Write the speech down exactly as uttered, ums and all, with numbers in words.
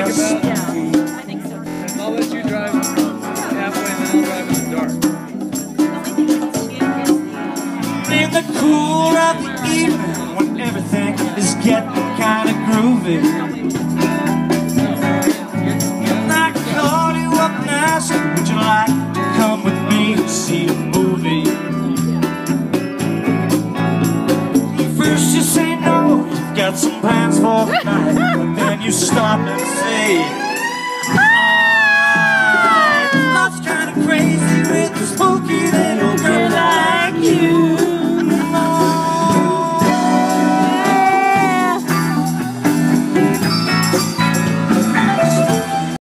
about? Yeah, I think so. And I'll let you drive halfway, and then I'll drive in the dark. In the cool of the evening, when everything is getting kind of groovy, and I called you up and asked, would you like to come with me and see a movie? First you say no, you've got some plans for the night, but then you stop and say, alright, love's kind of crazy with the spooky little girl.